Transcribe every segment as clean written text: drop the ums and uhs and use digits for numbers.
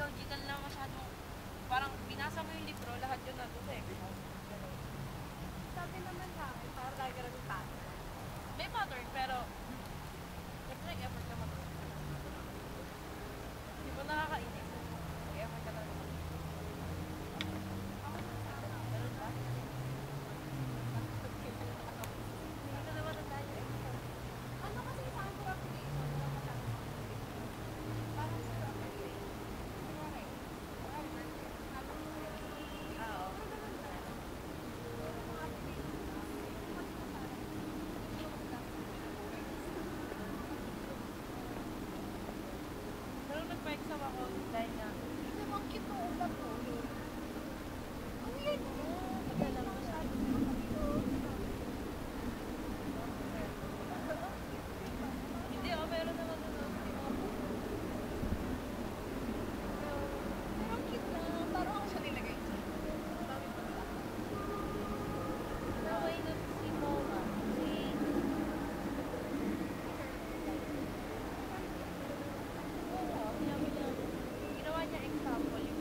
logical na masyadong, parang binasa mo yung libro, lahat yun nandun sa exam. Sabi naman sa akin, parang lagi rin pattern. May pattern, pero siyempre nag-effort ka matuto. Hindi mo nakakainis. Nag-effort ka talaga. Ganun ba? Hindi ko naman ang tayo. Ano kasi sa akin procrastination, wala masyadong parang sa procrastination. Kunwari, habang Oo. Pero nagpa-exam ako dahil nga, ito ang cute ng ulam ko. Ang weird mo. nag-alam ko siya. Hindi ako, meron naman doon. Pero ang cute na. Parang ako siya nilagay sa bakit ba ba? Okay na si Moma. Oo, yummy lang. Ginawa niya example yung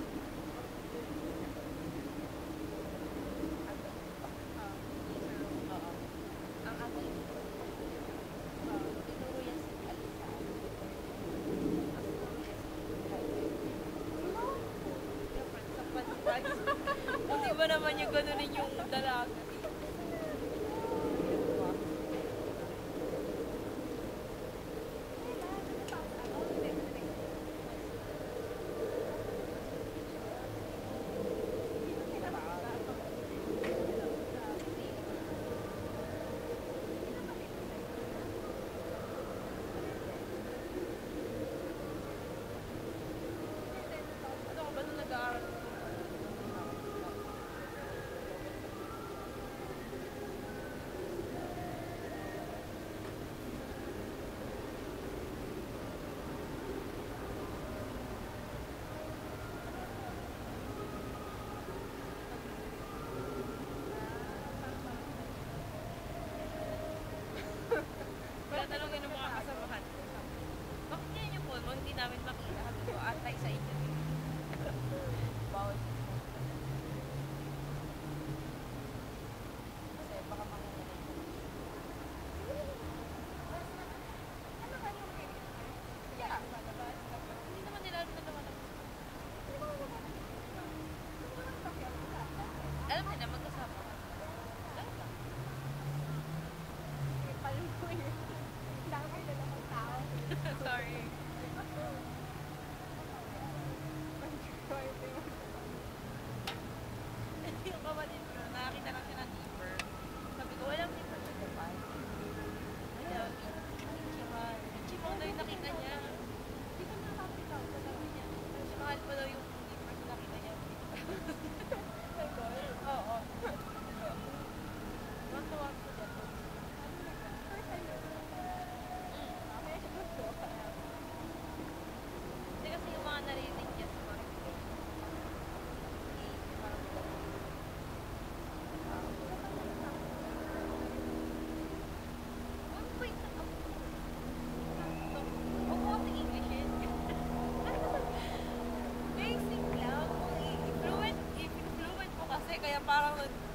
oo. Ang aking tinuro yan si Alisa. Ang tinuro yan si sa pag-price. Hindi ba naman yung ganunin yung dalaga? Ano ka ba nung nag-aaral? Kaya tanongin ng mga kasamahan ko. Bakit kaya yung phone mo hindi namin makita? Sabi ko, atay sa inyo. Bawal. Kasi baka makita na yun. Ano ba yung weird? Yeah. Hindi naman nila alam na naman ako. Alam nila, magkasama. Ganun lang. Paling weird. Dami na naman tao. Sorry. Yung kapatid ko, nakakita lang siya ng zipper. Sabi ko, walang zipper sa Japan. Wala, Ichiban. Ichiban daw yung nakita niya. Hindi ko nakakapitaw sa sabi niya. Mas mahal pa daw yung zipper na nakita niya. My God. Oo. Tuwag-tuwag ko dyan. First time yun. Kaya siya gusto. Hindi kasi yung mga narinig niya sa mga parang one point na ako. Huwag mo kasi Englishin. Basic lang. Kung i-fluent mo kasi, kaya parang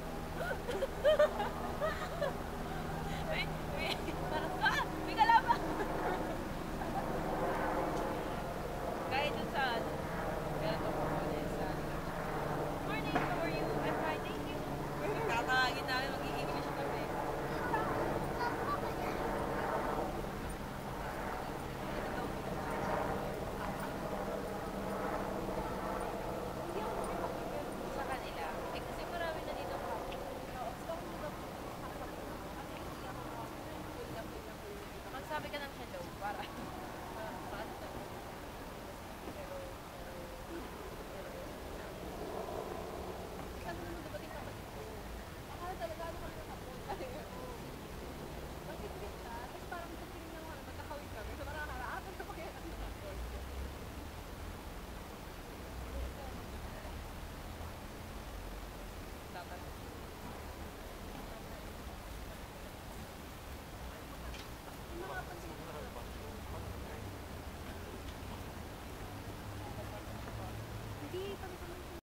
wait, parang, may kalaban! Kahit dun sa, ganito ko ulit sa, morning, how are you? I'm fine, thank you. Tatawagin namin, mag-i-English kami. Sa kanila. Eh, kasi marami na dito pa. Magsabi ka ng hello, para